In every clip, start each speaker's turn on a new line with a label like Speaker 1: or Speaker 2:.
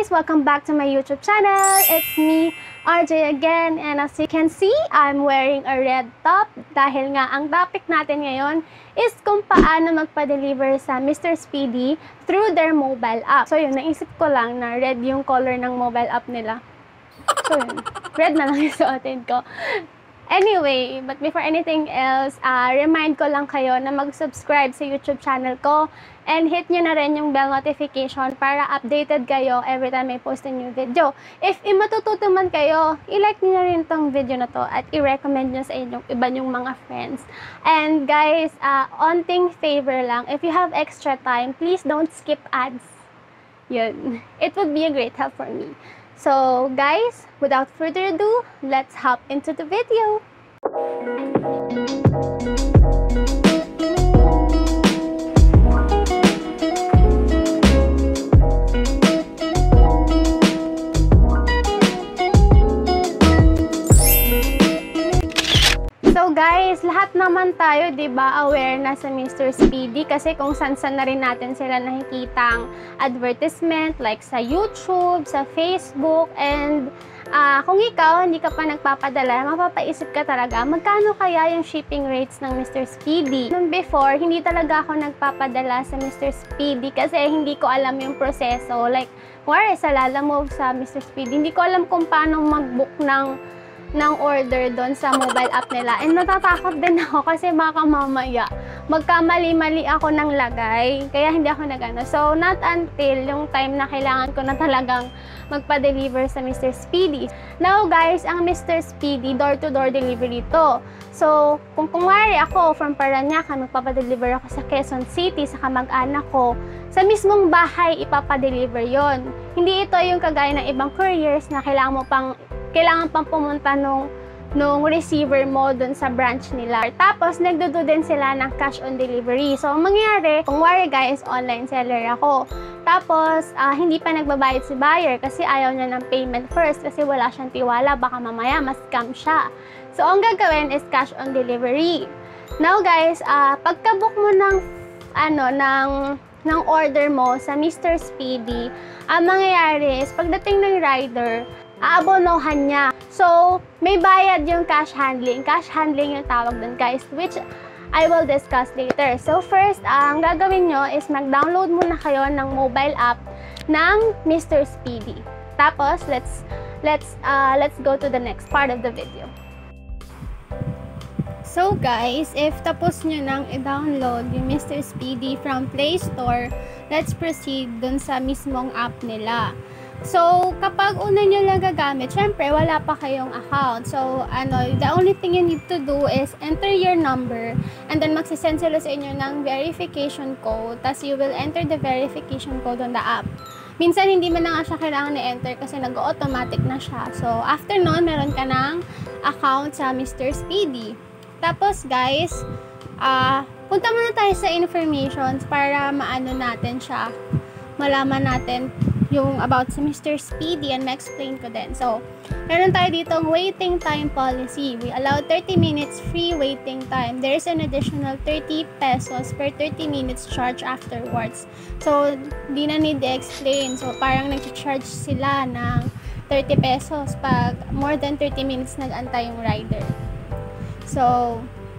Speaker 1: guys! Welcome back to my YouTube channel. It's me, RJ again. And as you can see, I'm wearing a red top dahil nga ang topic natin ngayon is kung paano magpa-deliver sa Mr. Speedy through their mobile app. So yun, naisip ko lang na red yung color ng mobile app nila. So yun, red na lang yung suotin ko. Anyway, but before anything else, remind ko lang kayo na mag-subscribe sa YouTube channel ko and hit nyo na rin yung bell notification para updated kayo every time I post a new video. If matututo man kayo, i-like nyo na rin tong video na to at i-recommend nyo sa inyong iba nyong mga friends. And guys, onting favor lang, if you have extra time, please don't skip ads. Yun. It would be a great help for me. So guys, without further ado, let's hop into the video. So guys, lahat naman tayo, 'di ba, aware na sa Mr. Speedy kasi kung saan-saan na rin natin sila nakikitang advertisement like sa YouTube, sa Facebook, and kung ikaw hindi ka pa nagpapadala, mapapaisip ka talaga magkano kaya yung shipping rates ng Mr. Speedy. Noon before, hindi talaga ako nagpapadala sa Mr. Speedy kasi hindi ko alam yung proseso. Like, wala sa Lalamove sa Mr. Speedy, hindi ko alam kung paano mag-book ng order doon sa mobile app nila. And natatakot din ako kasi baka mamaya magkamali-mali ako ng lagay. Kaya hindi ako nagano. So, not until yung time na kailangan ko na talagang magpa-deliver sa Mr. Speedy. Now guys, ang Mr. Speedy, door-to-door delivery to. So, kung kumari ako from Parañaque, magpapadeliver ako sa Quezon City, sa kamag-anak ko, sa mismong bahay ipapadeliver yon. Hindi ito yung kagaya ng ibang couriers na kailangan pang pumunta nung receiver mo dun sa branch nila. Tapos, nagdudo din sila ng cash on delivery. So, ang mangyayari, kung wari guys, online seller ako. Tapos, hindi pa nagbabayad si buyer kasi ayaw niya ng payment first kasi wala siyang tiwala. Baka mamaya, mas-scam siya. So, ang gagawin is cash on delivery. Now guys, pagka-book mo ng order mo sa Mr. Speedy, ang mangyayari is pagdating ng rider, aabonohan niya. So, may bayad yung cash handling. Cash handling yung tawag dun guys, which I will discuss later. So, first, ang gagawin nyo is mag-download muna kayo ng mobile app ng Mr. Speedy. Tapos, let's go to the next part of the video. So guys, if tapos nyo nang i-download yung Mr. Speedy from Play Store, let's proceed dun sa mismong app nila. So, kapag una nyo lang gagamit, syempre, wala pa kayong account. So, the only thing you need to do is enter your number and then magsisend sila sa inyo ng verification code. Tapos, you will enter the verification code on the app. Minsan, hindi mo na nga siya kailangan i-enter kasi nag-automatic na siya. So, after nun, meron ka ng account sa Mr. Speedy. Tapos, guys, punta muna tayo sa informations para maano natin siya. Malaman natin yung about sa Mr. Speedy and ma-explain ko din. So, meron tayo dito waiting time policy. We allow 30 minutes free waiting time. There is an additional 30 pesos per 30 minutes charge afterwards. So, di na need i-explain. So, parang nag-charge sila ng 30 pesos pag more than 30 minutes nag-antay yung rider. So,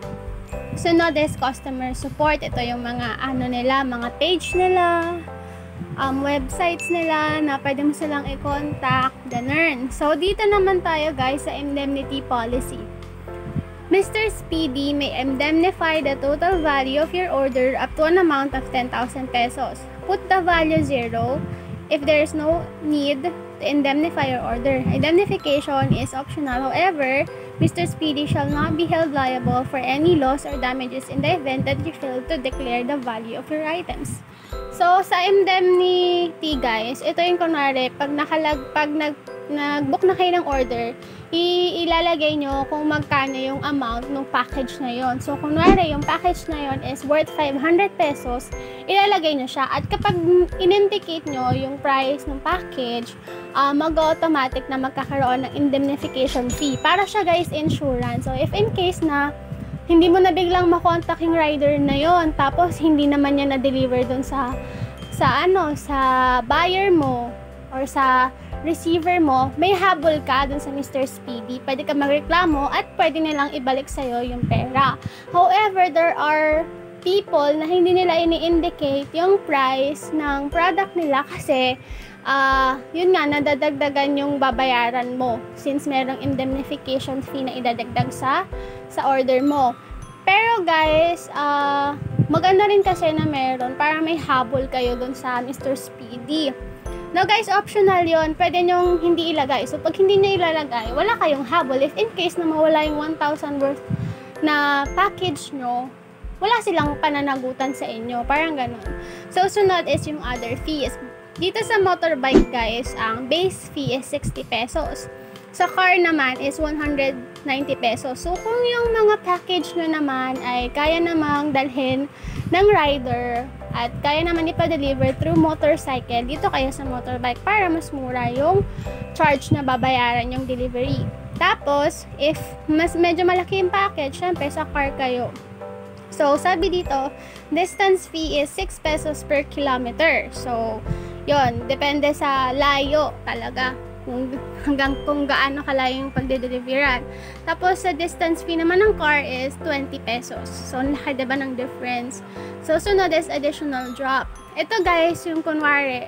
Speaker 1: sunod is customer support. Ito yung mga mga page nila, websites nila na pwede mo silang i-contact, ganun. So, dito naman tayo guys sa indemnity policy. Mr. Speedy may indemnify the total value of your order up to an amount of 10,000 pesos. Put the value 0 if there is no need to indemnify your order. Indemnification is optional. However, Mr. Speedy shall not be held liable for any loss or damages in the event that you fail to declare the value of your items. So, sa indemnity guys, ito yung kunwari, pag nag-book na kayo ng order, ilalagay nyo kung magkano yung amount ng package na yon. So, kunwari, yung package na yon is worth 500 pesos, ilalagay nyo siya. At kapag in-indicate nyo yung price ng package, mag-automatic na magkakaroon ng indemnification fee. Para siya guys, insurance. So, if in case na hindi mo na biglang makontak yung rider na yon, tapos hindi naman niya na-deliver dun sa buyer mo, or sa receiver mo, may habol ka dun sa Mr. Speedy. Pwede ka magreklamo at pwede nilang ibalik sa'yo yung pera. However, there are people na hindi nila ini-indicate yung price ng product nila kasi yun nga, nadadagdagan yung babayaran mo since merong indemnification fee na idadagdag sa order mo. Pero guys, maganda rin kasi na meron para may habol kayo dun sa Mr. Speedy. Now guys, optional yon, pwede nyong hindi ilagay. So pag hindi nyo ilalagay, wala kayong habol. If in case na mawala yung 1,000 worth na package nyo, wala silang pananagutan sa inyo. Parang ganun. So sunod is yung other fees. Dito sa motorbike guys, ang base fee is 60 pesos. Sa car naman is 190 pesos. So kung yung mga package nyo naman ay kaya namang dalhin ng rider at kaya naman ipa-deliver through motorcycle, dito kayo sa motorbike para mas mura yung charge na babayaran yung delivery. Tapos, if medyo malaki yung package, syempre sa car kayo. So, sabi dito, distance fee is 6 pesos per kilometer. So, yon, depende sa layo talaga. Hanggang kung gaano kalayo yung pagde-deliveran. Tapos sa distance fee naman ng car is 20 pesos. So ang laki diba ng difference. So sunod is additional drop. Ito guys, yung kunwari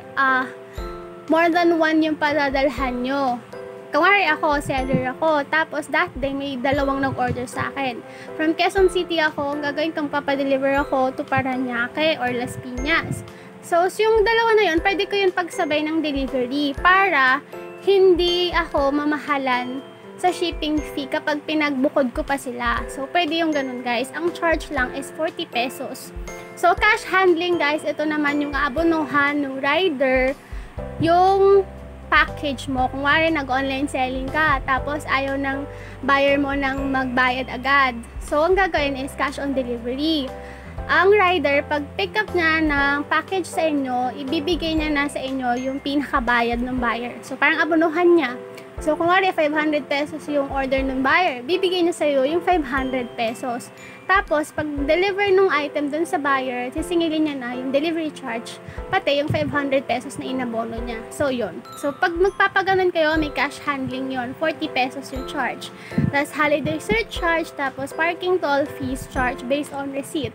Speaker 1: more than one yung padadalhan nyo. Kunwari ako, seller ako. Tapos that day may dalawang nag-order sa akin. From Quezon City ako, ang gagawin kong papadeliver ako to Parañaque or Las Piñas. So yung dalawa na yun, pwede ko yung pagsabay ng delivery para hindi ako mamahalan sa shipping fee kapag pinagbukod ko pa sila. So, pwede yung ganun guys. Ang charge lang is 40 pesos. So, cash handling guys, ito naman yung aabonohan ng rider yung package mo. Kung wari nag-online selling ka, tapos ayaw ng buyer mo nang magbayad agad. So, ang gagawin is cash on delivery. Ang rider, pag pick up niya ng package sa inyo, ibibigay niya na sa inyo yung pinakabayad ng buyer. So, parang abonohan niya. So, kung wari 500 pesos yung order ng buyer, bibigay niya sa iyo yung 500 pesos. Tapos, pag deliver ng item dun sa buyer, sisingilin niya na yung delivery charge, pati yung 500 pesos na inabono niya. So, yun. So, pag magpapaganon kayo, may cash handling yon, 40 pesos yung charge. Tapos, holiday surcharge, tapos parking toll fees charge based on receipt.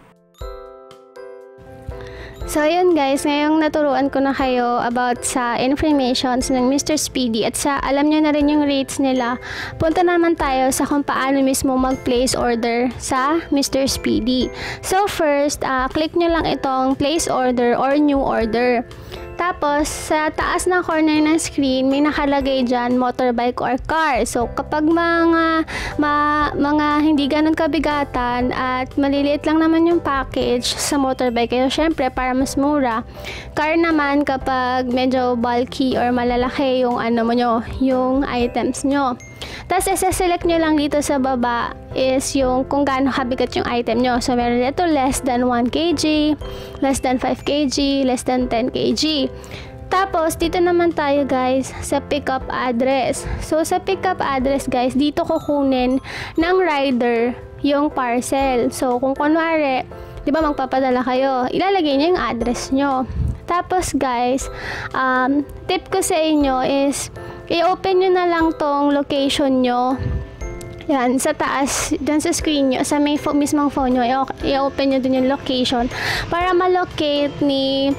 Speaker 1: So, yun guys, ngayong naturuan ko na kayo about sa informations ng Mr. Speedy at sa alam nyo na rin yung rates nila, punta naman tayo sa kung paano mismo mag-place order sa Mr. Speedy. So, first, click nyo lang itong place order or new order. Tapos, sa taas ng corner ng screen, may nakalagay dyan, motorbike or car. So, kapag mga hindi ganun kabigatan at maliliit lang naman yung package sa motorbike, kaya syempre, para mas mura. Car naman kapag medyo bulky or malalaki yung yung items nyo. Tapos, isa-select nyo lang dito sa baba is yung kung gaano kabigat yung item nyo. So, meron dito less than 1 kg, less than 5 kg, less than 10 kg. Tapos, dito naman tayo guys sa pickup address. So, sa pickup address guys, dito kukunin ng rider yung parcel. So, kung kunwari, di ba magpapadala kayo, ilalagay nyo yung address nyo. Tapos guys, tip ko sa inyo is, i-open nyo na lang tong location nyo. Yan, sa taas, dyan sa screen nyo, sa may mismong phone nyo, i-open nyo dun yung location para ma-locate ni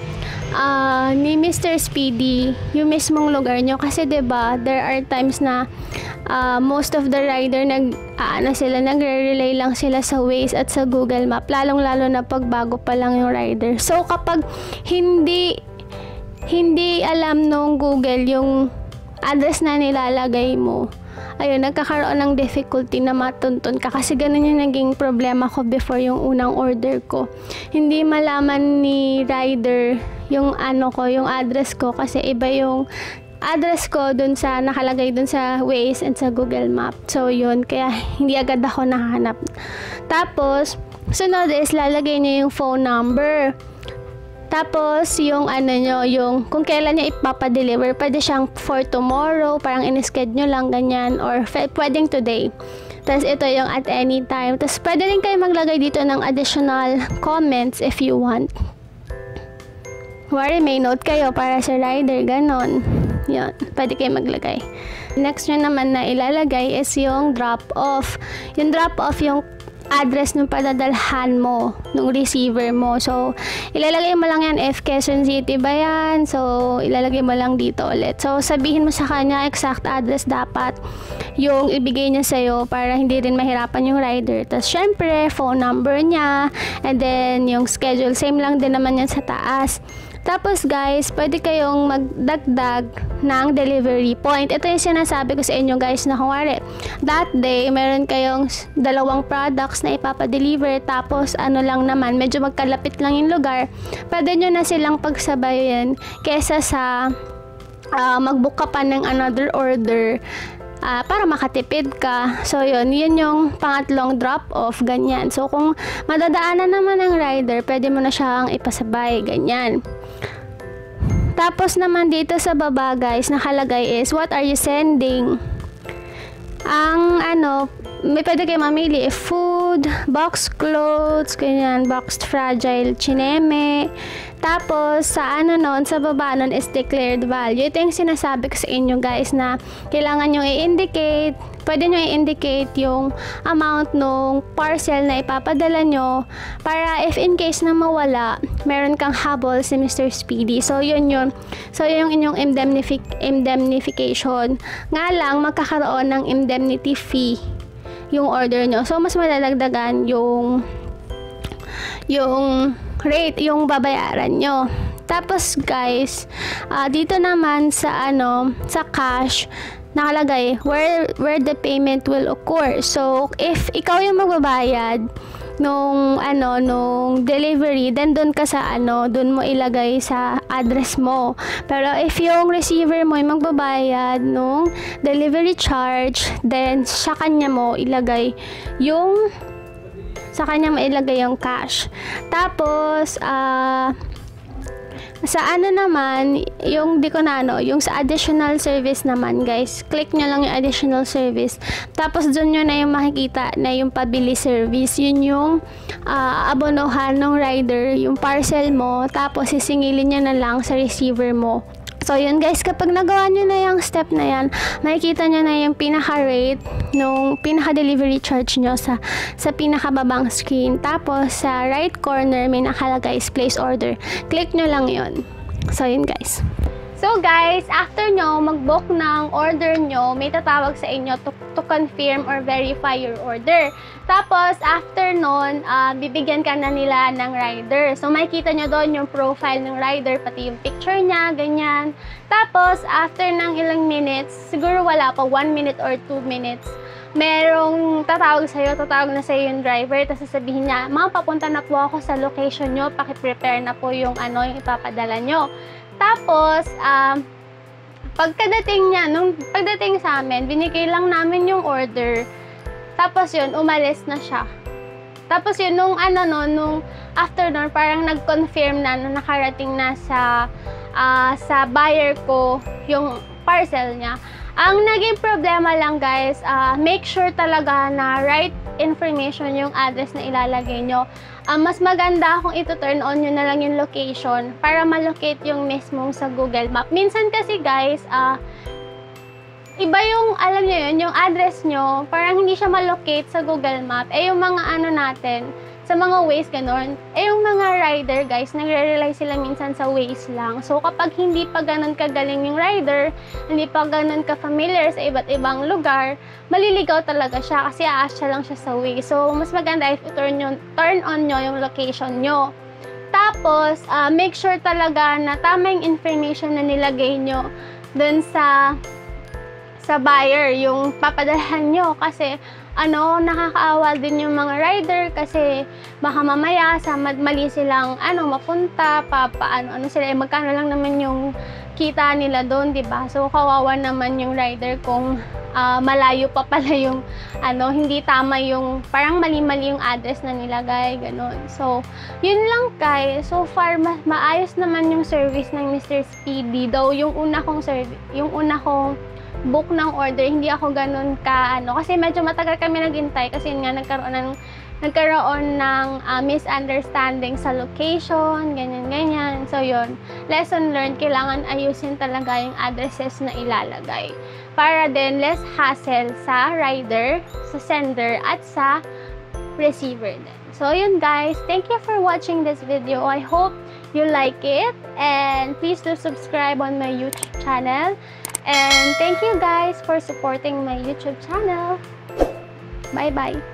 Speaker 1: Mr. Speedy yung mismong lugar nyo. Kasi diba, there are times na most of the rider nagre-rely lang sila sa Waze at sa Google Map, lalong-lalo na pag bago pa lang yung rider. So, kapag hindi alam nung Google yung address na nilalagay mo, ayun, nagkakaroon ng difficulty na matuntun ka. Kasi ganun yung naging problema ko before yung unang order ko. Hindi malaman ni rider yung yung address ko kasi iba yung address ko dun sa nakalagay dun sa Waze and sa Google Map. So yun, kaya hindi agad ako nahanap. Tapos, sunod is lalagay niyo yung phone number. Tapos, yung yung kung kailan niya ipapadeliver, pwede siyang for tomorrow, parang in-schedule lang ganyan, or pwedeng today. Tapos, ito yung at any time. Tapos, pwede rin kayo maglagay dito ng additional comments if you want. Wari, may note kayo para sa rider, ganon. Yun, pwede kayo maglagay. Next nyo naman na ilalagay is yung drop-off. Yung drop-off, yung address ng padadalhan mo, ng receiver mo. So, ilalagay mo lang yan if Quezon City ba yan. So, ilalagay mo lang dito ulit. So, sabihin mo sa kanya exact address dapat yung ibigay niya sa'yo para hindi rin mahirapan yung rider. Tapos, syempre, phone number niya. And then, yung schedule, same lang din naman yan sa taas. Tapos guys, pwede kayong magdagdag ng delivery point. Ito yung sinasabi ko sa inyo guys na kunwari, that day, meron kayong 2 products na ipapadeliver. Tapos ano lang naman, medyo magkalapit lang yung lugar. Pwede nyo na silang pagsabayin kesa sa mag-book ka pa ng another order. Para makatipid ka. So, yun yung pangatlong drop-off, ganyan. So, kung madadaanan naman ng rider, pwede mo na siyang ipasabay, ganyan. Tapos naman dito sa baba, guys, nakalagay is, what are you sending? Ang may pwede kayo mamili, food, box clothes, ganyan, boxed fragile, chineme. Tapos, sa sa baba nun is declared value. Ito yung sinasabi ko sa inyo guys na kailangan nyo i-indicate, pwede nyo i-indicate yung amount nung parcel na ipapadala nyo para if in case na mawala, meron kang habol si Mr. Speedy. So, yun yun. So, yung inyong indemnification. Nga lang, magkakaroon ng indemnity fee yung order nyo. So, mas madadagdagan yung rate, yung babayaran nyo. Tapos guys, dito naman sa sa cash, nakalagay where the payment will occur. So, if ikaw yung magbabayad nung delivery, then doon ka sa doon mo ilagay sa address mo. Pero if yung receiver mo yung magbabayad nung delivery charge, then sa kanya mo ilagay yung cash. Tapos sa naman, yung yung sa additional service naman guys, click nyo lang yung additional service. Tapos dun nyo na yung makikita na yung pabili service. Yun yung abonohan ng rider, yung parcel mo. Tapos sisingilin niya na lang sa receiver mo. So, yun guys, kapag nagawa nyo na yung step na yan, makikita nyo na yung pinaka-rate nung pinaka-delivery charge nyo sa pinaka-babang screen. Tapos, sa right corner, may nakalagay is place order. Click nyo lang yun. So, yun guys. So guys, after nyo mag-book ng order nyo, may tatawag sa inyo to confirm or verify your order. Tapos, after nun, bibigyan ka na nila ng rider. So, makikita nyo doon yung profile ng rider, pati yung picture niya, ganyan. Tapos, after ng ilang minutes, siguro wala pa, 1 minute or 2 minutes, merong tatawag na sa'yo yung driver, tapos sasabihin niya, ma'am, papunta na po ako sa location nyo, paki-prepare na po yung yung ipapadala nyo. Tapos, pagdating sa amin, binigay lang namin yung order. Tapos yun, umalis na siya. Tapos yun, nung after nun, parang nag-confirm na nakarating na sa buyer ko yung parcel niya. Ang naging problema lang guys, make sure talaga na right information yung address na ilalagay nyo. Mas maganda kung ito-turn on nyo na lang yung location para malocate yung mismong sa Google Map. Minsan kasi guys, iba yung, alam nyo yun, yung address nyo, parang hindi siya malocate sa Google Map. Yung mga natin, sa mga Waze, gano'n. Yung mga rider, guys, nagre-rely sila minsan sa Waze lang. So, kapag hindi pa gano'n kagaling yung rider, hindi pa gano'n ka-familiar sa iba't ibang lugar, maliligaw talaga siya kasi aasya lang siya sa Waze. So, mas maganda if turn on nyo yung location nyo. Tapos, make sure talaga na tama yung information na nilagay nyo dun sa buyer, yung papadalhan nyo. Kasi, nakakaawa din yung mga rider kasi baka mamaya sa mali silang mapunta, sila, magkano lang naman yung kita nila doon, 'di ba? So kawawa naman yung rider kung malayo pa pala yung hindi tama yung parang mali-mali yung address na nilagay, ganun. So, yun lang guys. So far maayos naman yung service ng Mr. Speedy. Though yung una kong book ng order, hindi ako ganun kasi medyo matagal kami naghintay kasi nga nagkaroon nagkaroon ng misunderstanding sa location, ganyan-ganyan. So, yun. Lesson learned, kailangan ayusin talaga yung addresses na ilalagay. Para din less hassle sa rider, sa sender, at sa receiver din. So, yun guys. Thank you for watching this video. I hope you like it. And please do subscribe on my YouTube channel. And thank you guys for supporting my YouTube channel. Bye-bye.